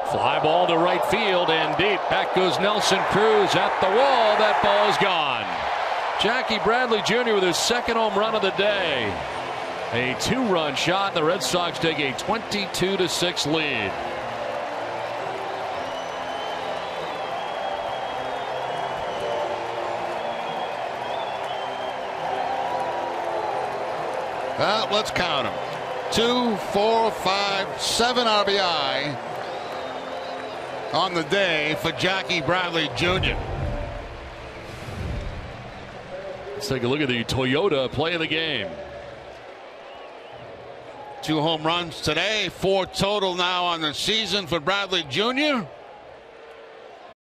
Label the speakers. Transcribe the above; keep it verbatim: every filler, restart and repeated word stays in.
Speaker 1: Fly ball to right field and deep. Back goes Nelson Cruz at the wall. That ball is gone. Jackie Bradley Junior with his second home run of the day. A two-run shot. The Red Sox take a twenty-two to six lead.
Speaker 2: Well, let's count them. Two, four, five, seven R B I on the day for Jackie Bradley Junior
Speaker 1: Let's take a look at the Toyota play of the game.
Speaker 2: Two home runs today, four total now on the season for Bradley Junior